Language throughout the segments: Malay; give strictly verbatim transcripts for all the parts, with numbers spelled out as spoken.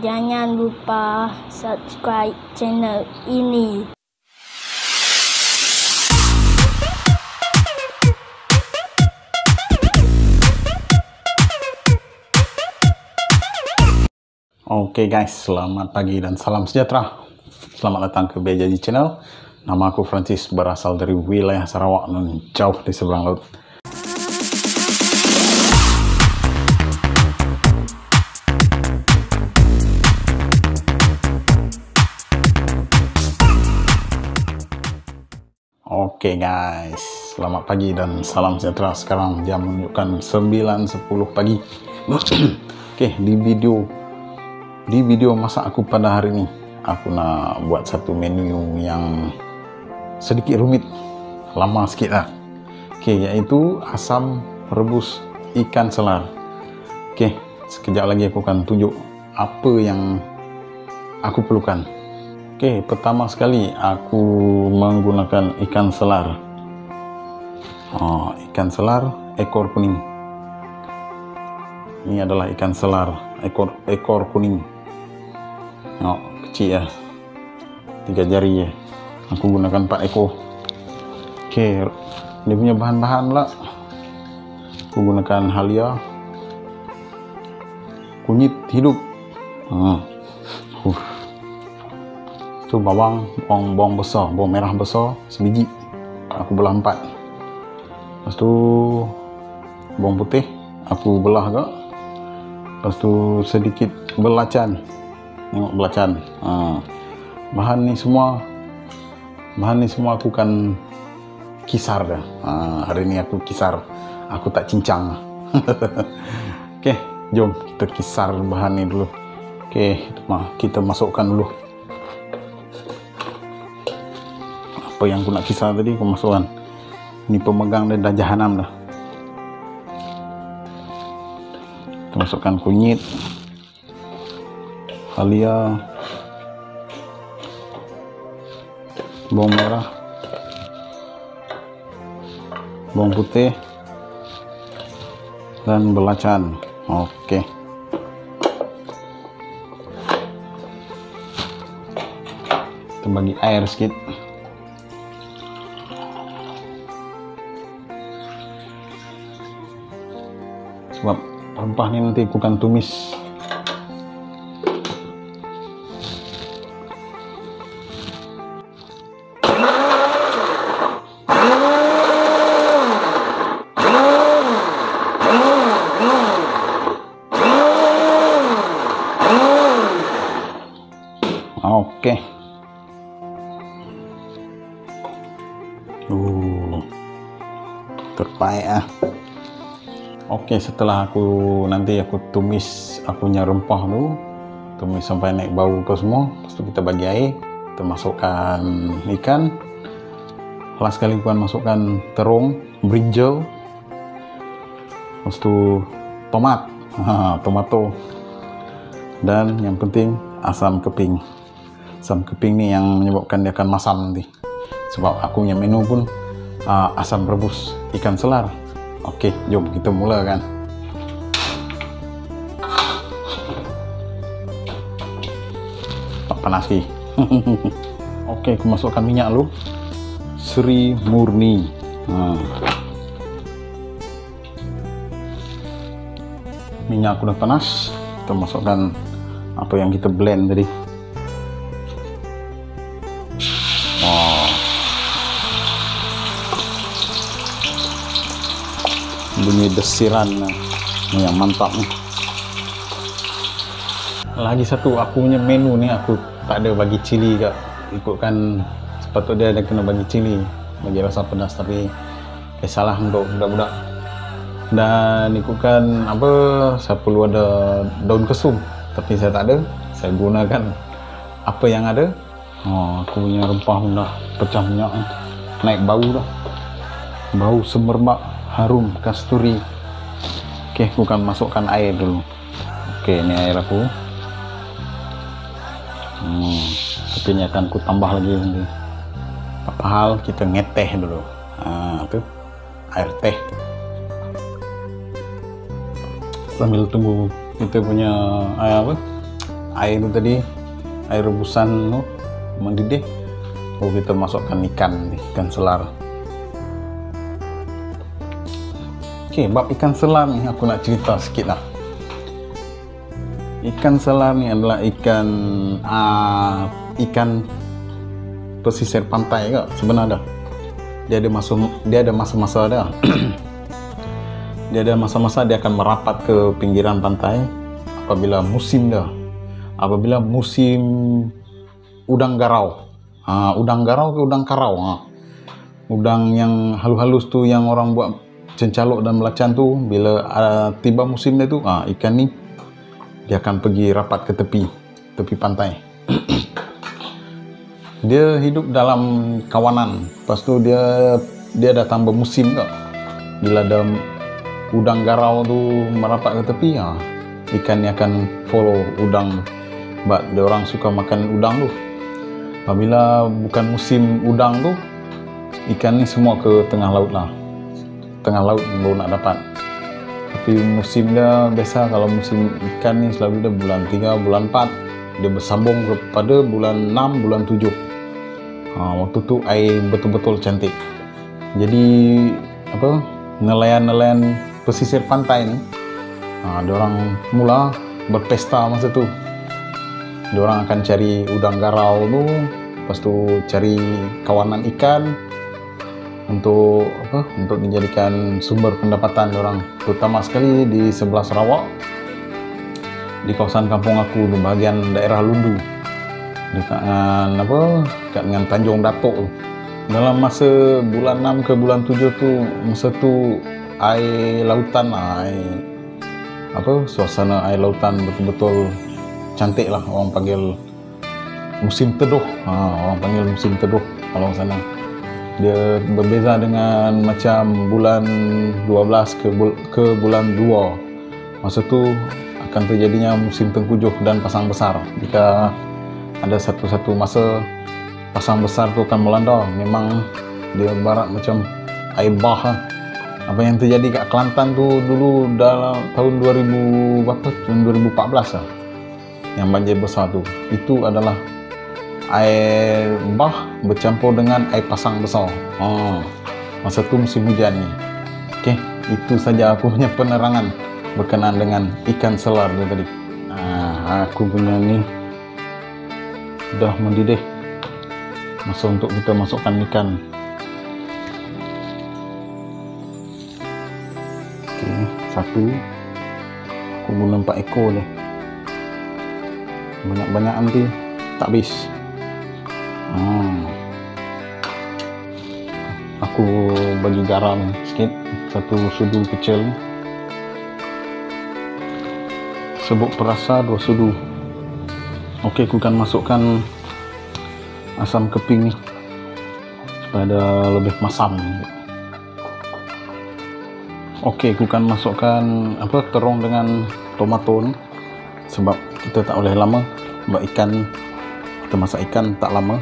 Jangan lupa subscribe channel ini. Oke guys, selamat pagi dan salam sejahtera. Selamat datang ke Bejaji Channel. Nama aku Francis, berasal dari wilayah Sarawak dan jauh di seberang laut. Oke guys, selamat pagi dan salam sejahtera. Sekarang jam menunjukkan sembilan sepuluh pagi. Oke, di video di video masak aku pada hari ini, aku nak buat satu menu yang sedikit rumit, lama sikit lah. Oke, yaitu asam rebus ikan selar. Oke, sekejap lagi aku akan tunjuk apa yang aku perlukan. Oke, pertama sekali aku menggunakan ikan selar. Oh, ikan selar ekor kuning. Ini adalah ikan selar ekor ekor kuning. Oh, kecil ya, tiga jari ya. Aku gunakan empat ekor. Oke, dia punya bahan-bahan lah. Aku gunakan halia, kunyit hidup. Hmm. Uh. Itu bawang, bawang, bawang besar, bawang merah besar sebiji, aku belah empat. Lepas tu bawang putih aku belah juga. Lepas tu sedikit belacan, tengok belacan. Ha. Bahan ni semua, bahan ni semua aku kan kisar dah. Ha. Hari ni aku kisar, aku tak cincang. Okey, jom kita kisar bahan ni dulu. Okey, kita masukkan dulu apa yang aku nak kisar tadi, aku masukkan. Ini pemegang lidah jahanam dah. Kita masukkan kunyit, halia, bawang merah, bawang putih, dan belacan. Oke. Kita bagi air sedikit. Sebab rempah ni nanti aku akan tumis. Oke. Uh, terbaik ah. Oke, setelah aku nanti aku tumis aku punya rempah tu, tumis sampai naik bau ke semua. Lepas tu kita bagi air, kita masukkan ikan. Last kali aku masukkan terung, brinjal. Lepas tu tomat, ha, tomato. Dan yang penting asam keping. Asam keping ni yang menyebabkan dia akan masam nanti. Sebab aku punya menu pun uh, asam rebus ikan selar. Oke, jom kita mulakan. Tak panas lagi. Oke, aku masukkan minyak dulu. Sri murni. Nah. Minyak udah panas. Kita masukkan apa yang kita blend tadi. Bunyi desiran nih yang mantap nih. Lagi satu, aku punya menu nih aku tak ada bagi cili kak. Ikutkan sepatutnya ada kena bagi cili, bagi rasa pedas, tapi eh, salah untuk budak-budak. Dan ikutkan apa, saya perlu ada daun kesum, tapi saya tak ada. Saya gunakan apa yang ada. Oh, aku punya rempah dah pecah minyak, naik bau dah, bau semerbak, harum kasturi. Oke, aku akan masukkan air dulu. Oke, ini air aku. Hmm, tapi ini akan aku tambah lagi nanti. Apa hal kita ngeteh dulu. Nah, itu air teh. Sambil tunggu kita punya air apa? air itu tadi, air rebusan no, mendidih. Oh, kita masukkan ikan, ikan selar. Oke, bab ikan selar nih aku nak cerita sedikit lah. Ikan selar ni adalah ikan uh, ikan pesisir pantai ke sebenarnya. Dia ada masa dia ada masa-masa dia. Dia ada masa-masa dia akan merapat ke pinggiran pantai apabila musim dia. Apabila musim udang garau. Ha, udang garau ke udang karau. Ha. Udang yang halus-halus tu yang orang buat cencalok dan melacan tu, bila uh, tiba musim dia tu, ha, ikan ni dia akan pergi rapat ke tepi tepi pantai. Dia hidup dalam kawanan. Lepas tu dia dia datang bermusim ke. Bila ada udang garau tu merapat ke tepi, ha, ikan ni akan follow udang. Sebab dia orang suka makan udang tu. Apabila bukan musim udang tu, ikan ni semua ke tengah laut lah. Tengah laut baru nak dapat. Tapi musim dia biasa, kalau musim ikan ni selalu dia bulan tiga, bulan empat. Dia bersambung kepada bulan enam, bulan tujuh. Ha, waktu tu air betul-betul cantik. Jadi apa, nelayan-nelayan pesisir pantai ni, ha, dia orang mula berpesta masa tu. Dia orang akan cari udang garau tu, lepas tu cari kawanan ikan untuk apa? Untuk dijadikan sumber pendapatan dia orang, terutama sekali di sebelah Sarawak, di kawasan kampung aku, di bahagian daerah Lundu, dekat dengan apa? Dekat dengan Tanjung Datuk tu. Dalam masa bulan enam ke bulan tujuh tu, masa tu air lautan, air apa? Suasana air lautan betul-betul cantik lah, orang panggil musim teduh. Ha, orang panggil musim teduh kalau sana. Dia berbeza dengan macam bulan dua belas ke, bul ke bulan dua. Masa tu akan terjadinya musim tengkujuh dan pasang besar. Jika ada satu-satu masa pasang besar tu akan melanda, memang dia barat macam air bah. Apa yang terjadi kat Kelantan tu dulu dalam tahun dua ribu berapa? Tahun dua ribu empat belas lah. Yang banjir besar tu, itu adalah air bah bercampur dengan air pasang besar. Oh, masa tu musim hujan ni. Okey, itu saja aku punya penerangan berkenaan dengan ikan selar dia tadi. Nah, aku punya ni dah mendidih. Masa untuk kita masukkan ikan. Okey, satu. Aku guna empat ekor dia. Banyak-banyak nanti tak habis. Hmm. Aku bagi garam sikit, satu sudu kecil. Serbuk perasa dua sudu. Okey, aku akan masukkan asam keping ni supaya dia lebih masam. Okey, aku akan masukkan apa terung dengan tomato ni, sebab kita tak boleh lama, sebab ikan kita masak ikan tak lama.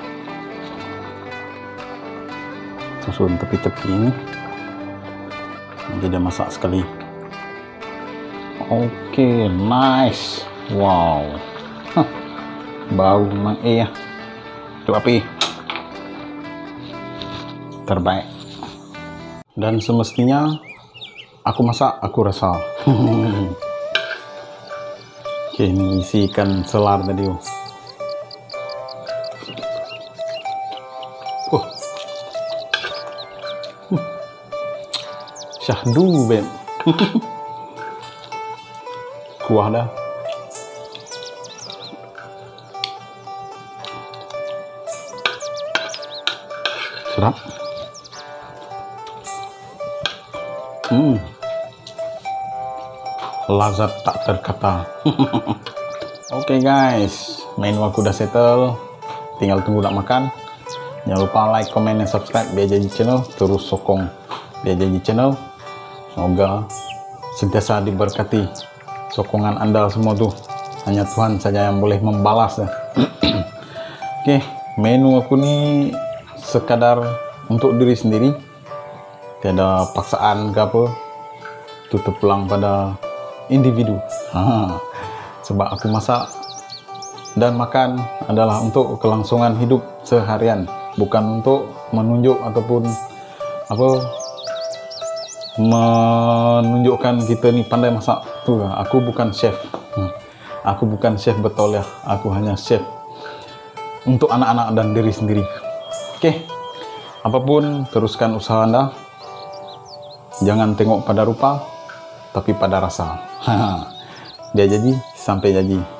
Susun tepi-tepi ni, jadi dia masak sekali. Okey, nice. Wow, huh. Bau memang eh ya. Tu api terbaik. Dan semestinya aku masak, aku rasa. Okey, ini isi ikan selar tadi. Oh. Hmm. Syahdu, beb. Kuah dah. Sedap. Hmm. Lazat tak terkata. Oke okay guys, menu aku udah settle, tinggal tunggu nak makan. Jangan lupa like, comment, dan subscribe biar jadi channel, terus sokong biar jadi channel. Semoga sentiasa diberkati sokongan anda semua tuh. Hanya Tuhan saja yang boleh membalas. Oke, okay, menu aku nih sekadar untuk diri sendiri, tiada paksaan ke apa, tutup pulang pada individu. Ha, sebab aku masak dan makan adalah untuk kelangsungan hidup seharian, bukan untuk menunjuk ataupun apa menunjukkan kita ni pandai masak. Tuh, aku bukan chef. Aku bukan chef betul ya. Aku hanya chef untuk anak-anak dan diri sendiri. Oke. Apapun, teruskan usaha Anda. Jangan tengok pada rupa, tapi pada rasa. Dia jadi sampai jadi.